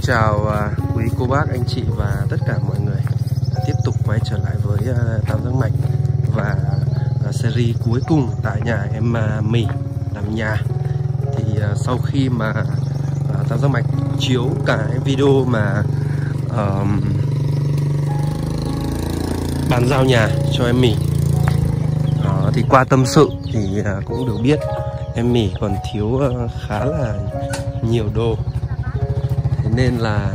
chào quý cô bác, anh chị và tất cả mọi người tiếp tục quay trở lại với Tam Giác Mạch và series cuối cùng tại nhà em Mì làm nhà. Thì sau khi mà Tam Giác Mạch chiếu cả video mà bàn giao nhà cho em Mì, thì qua tâm sự thì cũng được biết em Mì còn thiếu khá là nhiều đồ. Thế nên là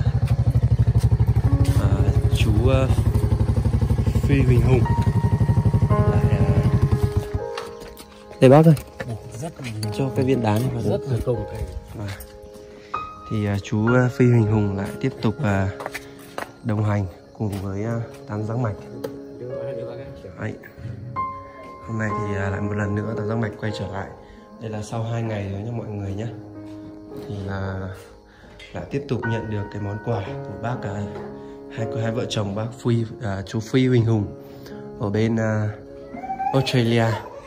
chú Phi Huỳnh Hùng lại đây bác ơi, cho cái viên đá này vào rất là công thì chú Phi Huỳnh Hùng lại tiếp tục đồng hành cùng với Tam Giác Mạch. Đấy. Hôm nay thì lại một lần nữa Tam Giác Mạch quay trở lại. Đây là sau 2 ngày rồi nha mọi người nhé. Thì là lại tiếp tục nhận được cái món quà của bác hai vợ chồng bác chú Phi Huỳnh Hùng ở bên Australia.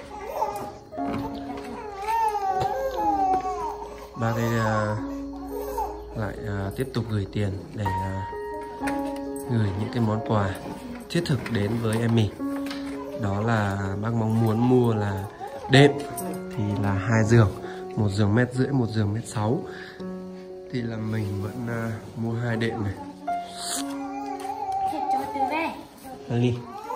Bác ấy lại tiếp tục gửi tiền để gửi những cái món quà thiết thực đến với em Mì. Đó là bác mong muốn mua là đệm thì là 2 giường, một giường 1,5 m, một giường 1,6 m. Thì là mình vẫn mua 2 đệm này. Đi.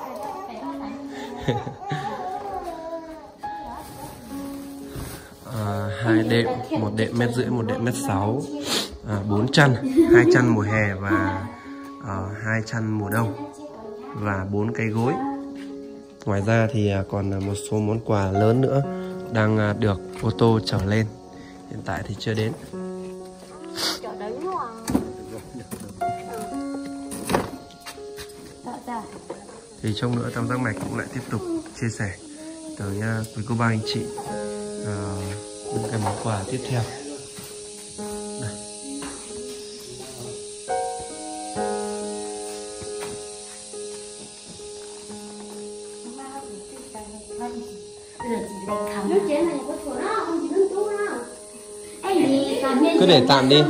2 đệm, một đệm 1,5 m, một đệm 1,6 m, 4 chăn, 2 chăn mùa hè và 2 chăn mùa đông và 4 cái gối. Ngoài ra thì còn một số món quà lớn nữa đang được ô tô chở lên, hiện tại thì chưa đến. Thì trong nữa Tam Giác Mạch cũng lại tiếp tục chia sẻ tới quý cô bác anh chị những cái món quà tiếp theo. Đây. Cứ để tạm đi.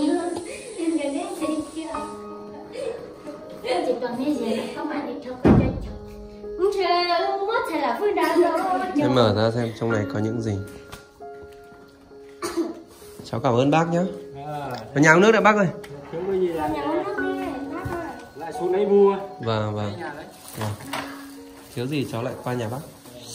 Em mở ra xem trong này có những gì. Cháu cảm ơn bác nhé. Ở nhà uống nước đã bác ơi. Lại xuống đấy mua. Vâng. Thiếu gì cháu lại qua nhà bác.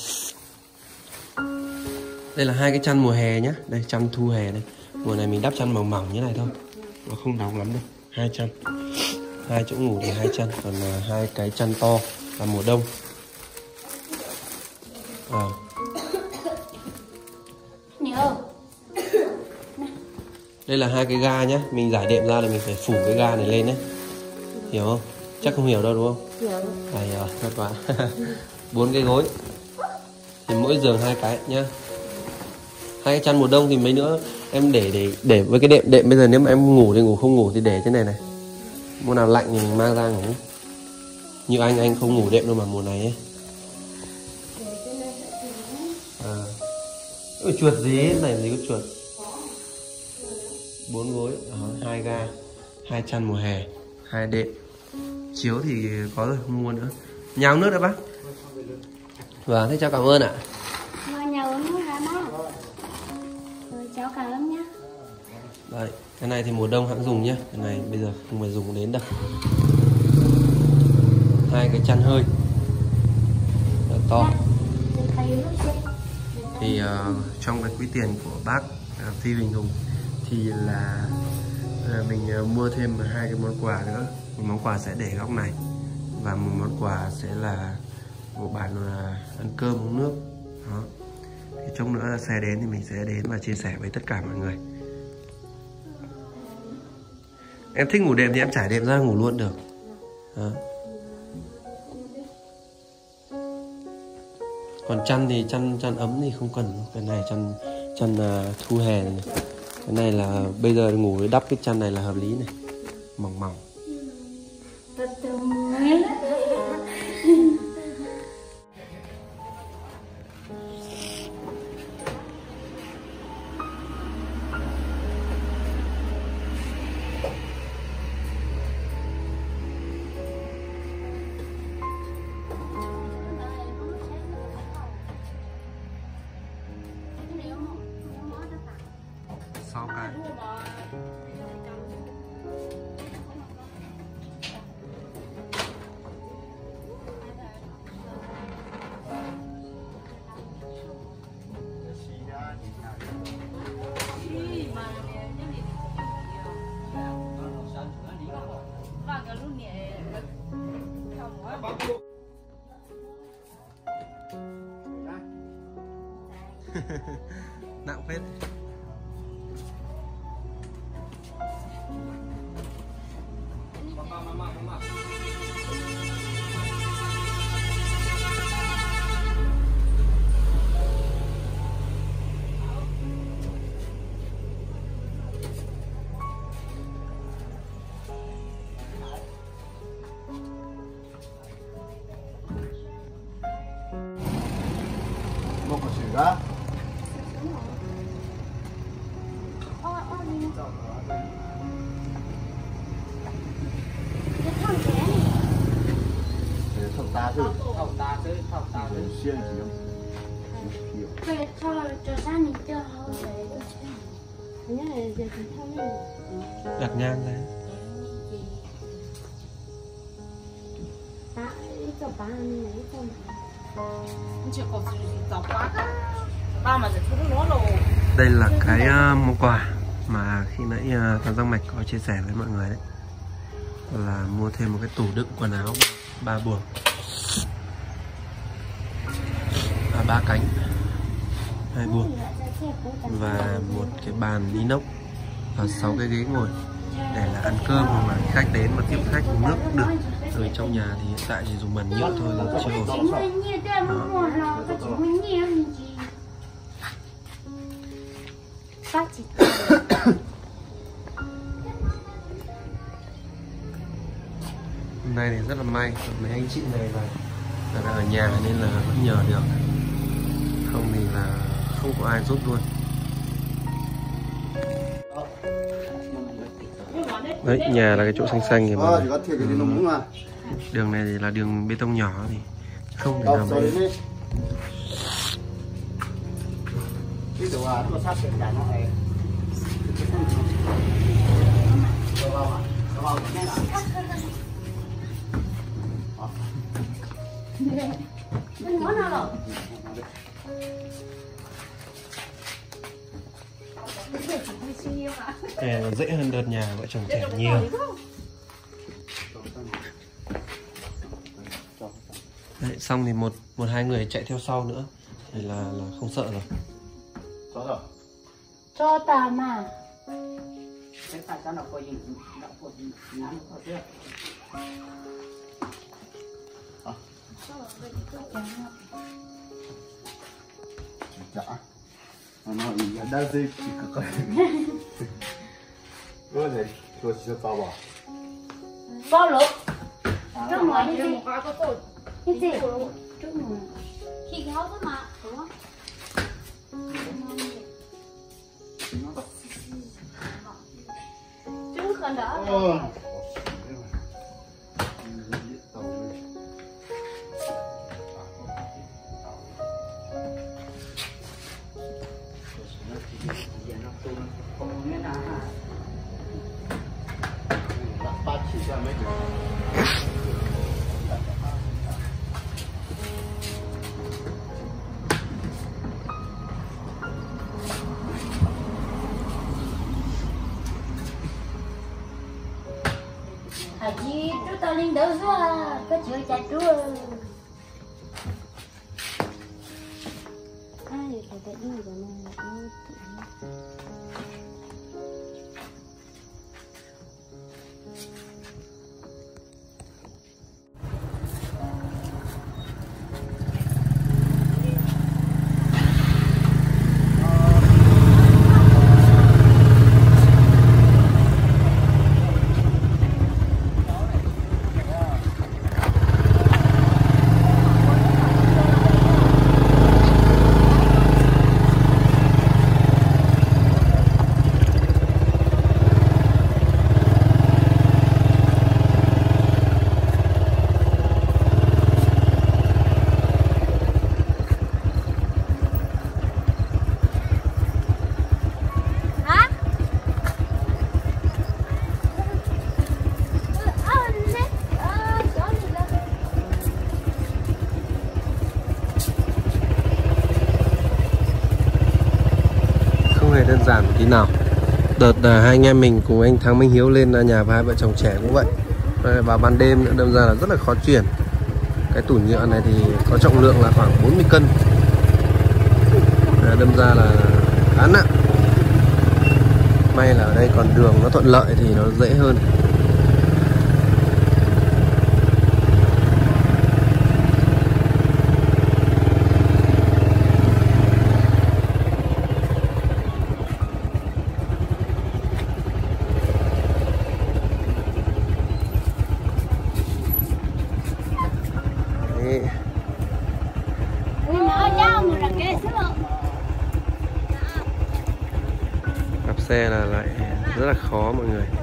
Đây là 2 cái chăn mùa hè nhé. Đây chăn thu hè đây. Mùa này mình đắp chăn mỏng mỏng như này thôi, nó không nóng lắm đâu. 2 chăn, 2 chỗ ngủ thì 2 chăn, còn 2 cái chăn to là mùa đông. Đây là 2 cái ga nhé. Mình giải đệm ra là mình phải phủ cái ga này lên đấy. Hiểu không? Chắc không hiểu đâu đúng không? Hiểu. Rồi, thật quá. 4 cái gối. Thì mỗi giường 2 cái nhá. 2 cái chăn mùa đông thì mấy nữa em để với cái đệm bây giờ nếu mà em ngủ thì ngủ, không ngủ thì để thế này. Mùa nào lạnh thì mình mang ra ngủ. Như anh không ngủ đệm đâu mà mùa này ấy. Chuột gì ấy, này gì có chuột. 4 gối, 2 ga, 2 chăn mùa hè, 2 đệm. Chiếu thì có rồi, không mua nữa. Nhà uống nước đã bác. Vâng, thế cháu cảm ơn ạ. Nhà uống nước hả bác? Cháu cảm ơn nhé. Đây, cái này thì mùa đông hãng dùng nhé. Cái này bây giờ không phải dùng đến đâu. 2 cái chăn hơi rất to. Thì trong cái quý tiền của bác Phi Huỳnh Hùng thì là mình mua thêm 2 cái món quà nữa. Một món quà sẽ để góc này và một món quà sẽ là một bàn ăn cơm uống nước. Đó. Thì trong nữa là xe đến thì mình sẽ đến và chia sẻ với tất cả mọi người. Em thích ngủ đệm thì em trải đệm ra ngủ luôn được. Đó. Còn chăn thì chăn ấm thì không cần. Cái này chăn thu hè này. Cái này là bây giờ ngủ với đắp cái chăn này là hợp lý này, mỏng mỏng. 6 cái. Nặng phết. 먹고 싶다. Xiên chỉ không? Vậy cho ra mình cho họ để nhớ là giờ thì không nên Đặt nhang ra. ít cho ba mình lấy không Đây là cái món quà mà khi nãy Tam Giác Mạch có chia sẻ với mọi người đấy, là mua thêm một cái tủ đựng quần áo 3 buồng, 3 cánh, 2 buồng và một cái bàn inox và 6 cái ghế ngồi để là ăn cơm, hoặc là khách đến mà tiếp khách uống nước cũng được. Ở trong nhà thì hiện tại chỉ dùng bàn nhựa thôi, là chưa ổn. Hôm nay thì rất là may, mấy anh chị này là ở nhà nên là vẫn nhờ được, không thì là không có ai giúp luôn. Đấy, nhà là cái chỗ xanh xanh kìa mọi người. Đường này thì là đường bê tông nhỏ thì không thể nào mà nó dễ hơn đợt nhà vợ chồng trẻ nhiều. Đấy, xong thì một hai người chạy theo sau nữa thì là không sợ rồi. cho ta mà nó ý đã dây chỉ có cái cái này tôi chỉ tao bảo bao lỗ trong ngoài đi gì cái gì trong ngoài khi kéo thôi mà đúng không chứ không đỡ chị chú tao lên đỡ ra có chữa chạy chú ai phải tự nhiên rồi này đơn giản một tí nào. Đợt hai anh em mình cùng anh Thắng Minh Hiếu lên nhà hai vợ chồng trẻ cũng vậy. Vào ban đêm nữa, đâm ra là rất là khó chuyển. Cái tủ nhựa này thì có trọng lượng là khoảng 40 cân, đâm ra là khá nặng. May là ở đây còn đường nó thuận lợi thì nó dễ hơn. Đạp xe là lại rất là khó mọi người.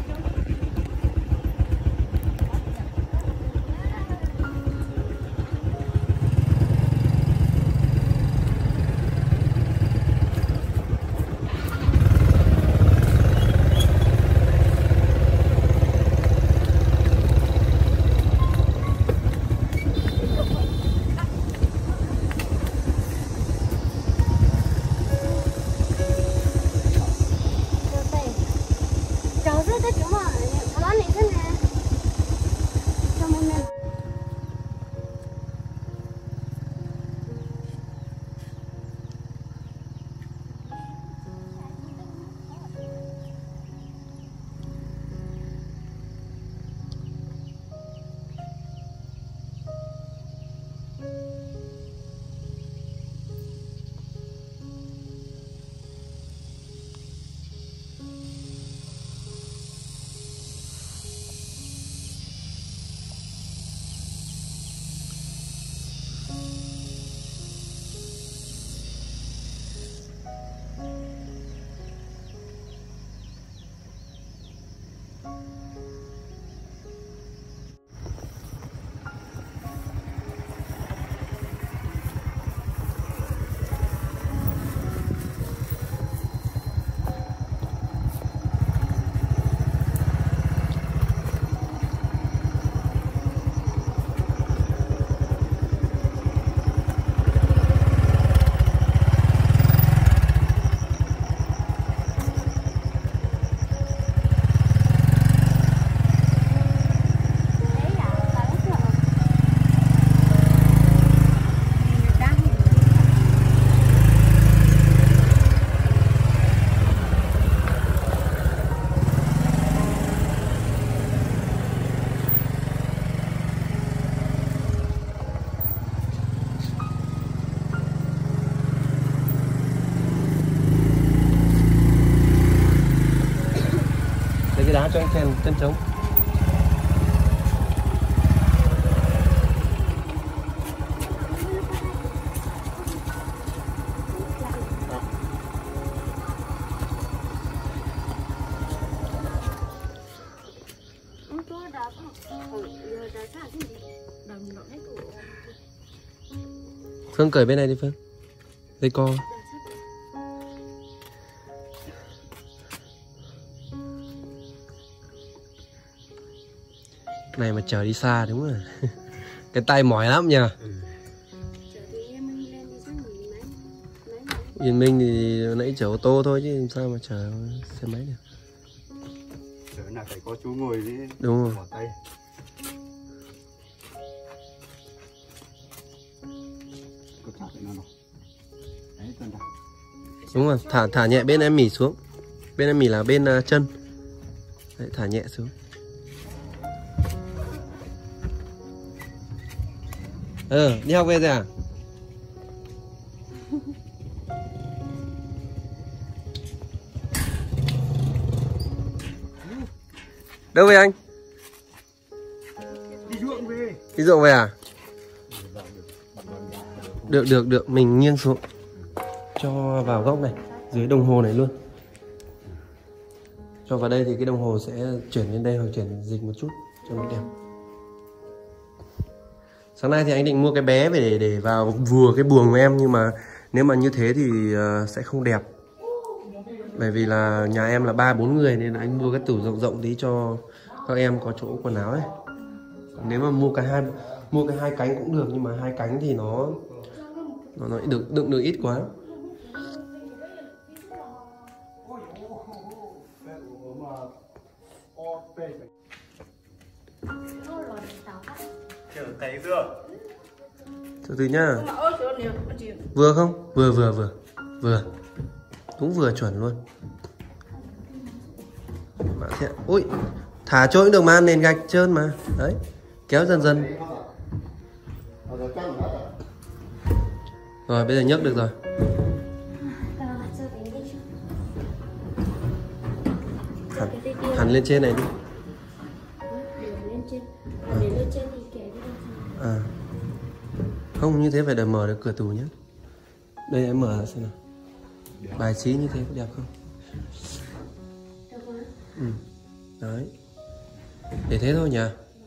Cho anh chèn chân trống. Phương cởi bên này đi Phương. Dây co. Này mà chở đi xa đúng rồi. Cái tay mỏi lắm nhờ. Yên Minh thì nãy chở ô tô thôi chứ làm sao mà chở xe máy được. Chở nào phải có chú ngồi đi. Đúng rồi. Bỏ tay. Có chặt thế nào nào. Đấy, chân ra. Đúng rồi, thả nhẹ bên em mỉ xuống. Bên em mỉ là bên chân. Đấy, thả nhẹ xuống. Đi học về rồi à? Đâu về anh? Đi ruộng về. Đi ruộng về à? Được, mình nghiêng xuống. Cho vào góc này, dưới đồng hồ này luôn. Cho vào đây thì cái đồng hồ sẽ chuyển lên đây hoặc chuyển dịch một chút cho nó đẹp. Sáng nay thì anh định mua cái bé về để vào vừa cái buồng của em, nhưng mà nếu mà như thế thì sẽ không đẹp. Bởi vì là nhà em là 3-4 người nên là anh mua cái tủ rộng tí cho các em có chỗ quần áo ấy. Nếu mà mua cái hai cánh cũng được, nhưng mà hai cánh thì nó đựng được ít quá. Từ từ nhá. Vừa không? Vừa. Đúng vừa chuẩn luôn. Bạn sẽ... Ui, thả trôi cũng được mà, nền gạch trơn mà. Đấy, kéo dần dần. Rồi, bây giờ nhấc được rồi. Hẳn lên trên này đi. À. Không, như thế phải để mở được cửa tủ nhé. Đây em mở ra xem nào. Bài trí như thế có đẹp không? Ừ. Đấy. Để thế thôi nhỉ.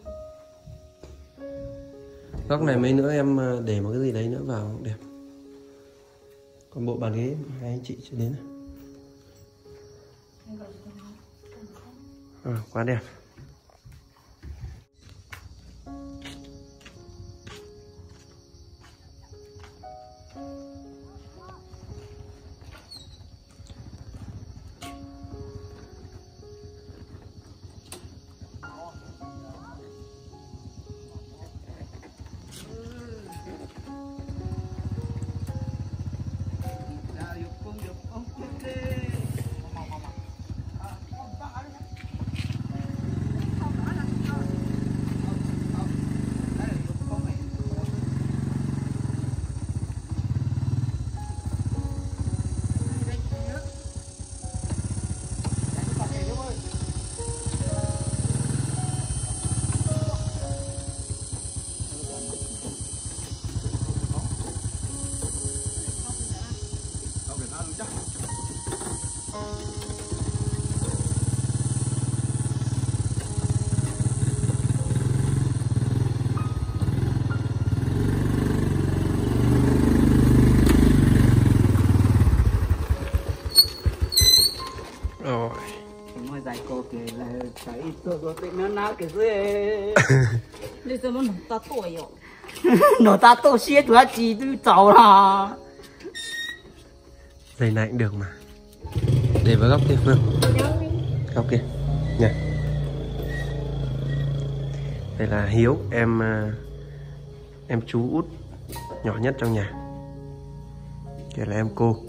Góc này mấy nữa em để một cái gì đấy nữa vào cũng đẹp. Còn bộ bàn ghế hai anh chị chưa đến. Quá đẹp. 你怎么弄大多哟？弄大多些多几都糟了。 Dây này cũng được mà. Để vào góc kia Phương. Góc kia nha. Đây là Hiếu, em chú út nhỏ nhất trong nhà. Kia là em cô.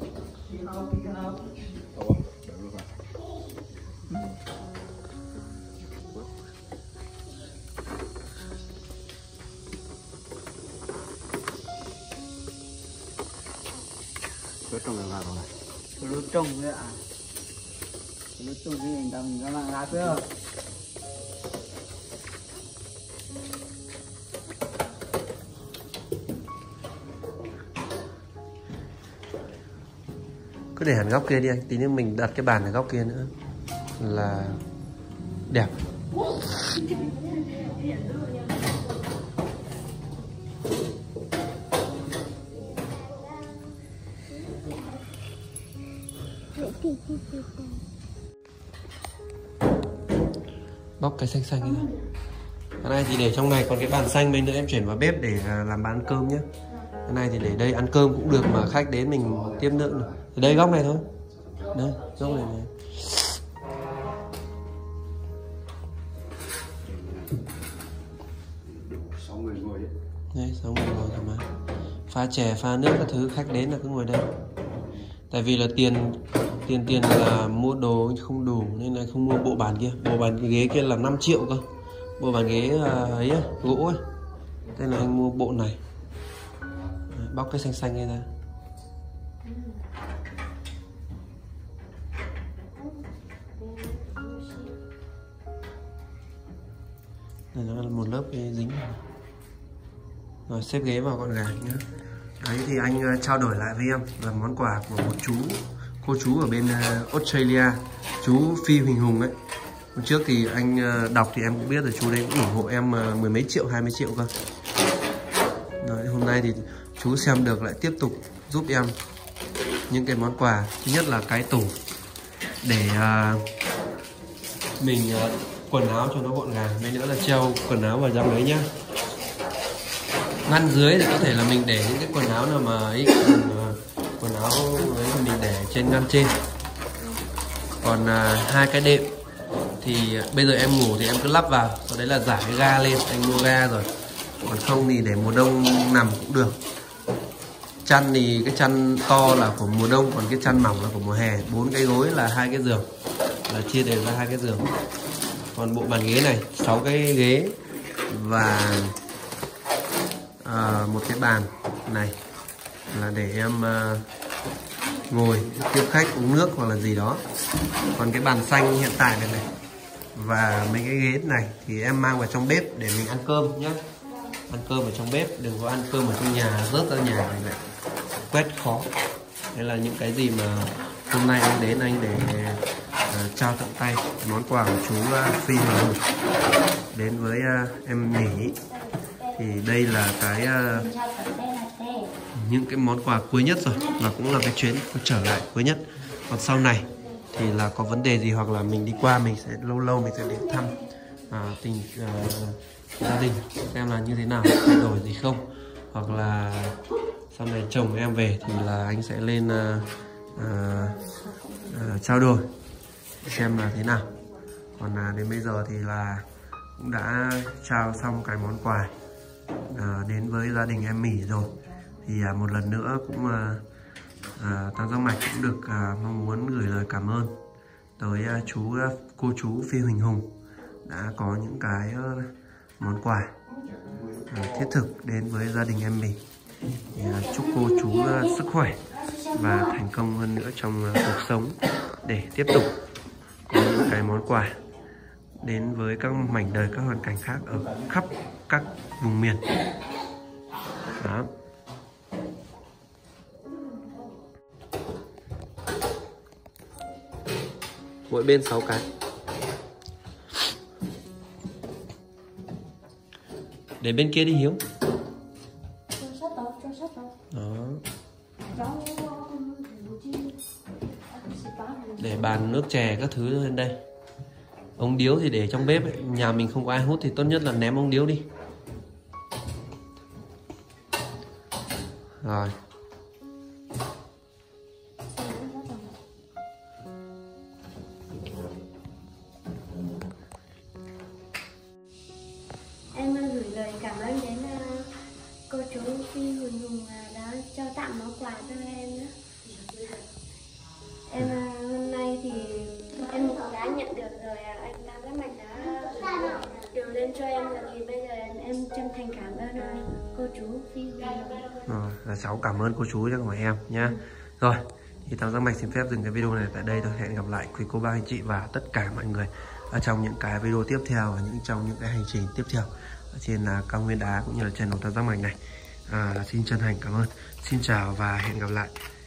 Trồng được nào rồi? Lúc trồng nữa à? Lúc trồng thì mình làm ra mạng lá chưa? Cứ để hẳn góc kia đi anh, tí nữa mình đặt cái bàn ở góc kia nữa là đẹp. Bóc cái xanh xanh này. Cái này thì để trong này, còn cái bàn xanh bên nữa em chuyển vào bếp để làm bàn ăn cơm nhé. Cái này thì để đây ăn cơm cũng được, mà khách đến mình tiếp nữa. Thì đây góc này thôi. Đây, góc này này. Đây, 6 người ngồi thoải mái. Pha chè, pha nước các thứ, khách đến là cứ ngồi đây. Tại vì là tiền là mua đồ không đủ nên là không mua bộ bàn kia. Bộ bàn ghế kia là 5 triệu cơ. Bộ bàn ghế ấy gỗ ấy. Thế là anh mua bộ này. Bóc cái xanh xanh này ra. Đây nó là một lớp dính. Rồi xếp ghế vào gọn gàng nhé. Đấy thì anh trao đổi lại với em là món quà của một cô chú ở bên Australia, chú Phi Huỳnh Hùng ấy. Hôm trước thì anh đọc thì em cũng biết rồi, chú đấy cũng ủng hộ em 10 mấy triệu, 20 triệu cơ. Đấy, hôm nay thì chú xem được lại tiếp tục giúp em những cái món quà. Thứ nhất là cái tủ để mình quần áo cho nó gọn gàng, mấy nữa là treo quần áo vào trong đấy nhá. Ngăn dưới thì có thể là mình để những cái quần áo nào mà ấy, quần áo ấy thì mình để trên ngăn trên. Còn hai cái đệm thì bây giờ em ngủ thì em cứ lắp vào, sau đấy là giải cái ga lên, anh mua ga rồi. Còn không thì để mùa đông nằm cũng được. Chăn thì cái chăn to là của mùa đông, còn cái chăn mỏng là của mùa hè. 4 cái gối là 2 cái giường, là chia đều ra 2 cái giường. Còn bộ bàn ghế này 6 cái ghế và một cái bàn này là để em ngồi tiếp khách uống nước hoặc là gì đó. Còn cái bàn xanh hiện tại này và mấy cái ghế này thì em mang vào trong bếp để mình ăn cơm nhé. Ăn cơm ở trong bếp, đừng có ăn cơm ở trong nhà rớt ra nhà này lại quét khó. Đây là những cái gì mà hôm nay anh đến anh để trao tận tay món quà của chú Phi Hùng đến với em Nhỉ. Thì đây là cái những cái món quà cuối nhất rồi, và cũng là cái chuyến trở lại cuối nhất. Còn sau này thì là có vấn đề gì hoặc là mình đi qua mình sẽ lâu mình sẽ đến thăm gia đình xem là như thế nào, thay đổi gì không, hoặc là sau này chồng em về thì là anh sẽ lên trao đổi xem là thế nào. Còn đến bây giờ thì là cũng đã trao xong cái món quà đến với gia đình em Mỉ rồi. Thì một lần nữa cũng Tam Giác Mạch cũng được mong muốn gửi lời cảm ơn tới cô chú Phi Huỳnh Hùng đã có những cái món quà thiết thực đến với gia đình em Mỉ. Thì chúc cô chú sức khỏe và thành công hơn nữa trong cuộc sống để tiếp tục có những cái món quà đến với các mảnh đời, các hoàn cảnh khác ở khắp các vùng miền. Đó. Mỗi bên 6 cái. Để bên kia đi Hiếu. Đó. Để bàn nước chè các thứ lên đây. Ống điếu thì để trong bếp ấy. Nhà mình không có ai hút thì tốt nhất là ném ống điếu đi. Rồi. Em gửi lời cảm ơn đến cô chú Phi Huỳnh Hùng đã cho tặng món quà cho em nữa. Em hôm nay thì em cũng đã nhận được rồi, anh Tam Giác Mạch đã điều lên cho em rồi, thì bây giờ em chân thành cảm ơn cô chú Phi Huỳnh Hùng. Rồi, là cháu cảm ơn cô chú chứ không phải em nhá. Rồi, thì Tam Giác Mạch xin phép dừng cái video này tại đây thôi. Hẹn gặp lại quý cô bác anh chị và tất cả mọi người ở trong những cái video tiếp theo và trong những cái hành trình tiếp theo ở trên Cao Nguyên Đá cũng như là channel Tam Giác Mạch này. Xin chân thành cảm ơn. Xin chào và hẹn gặp lại.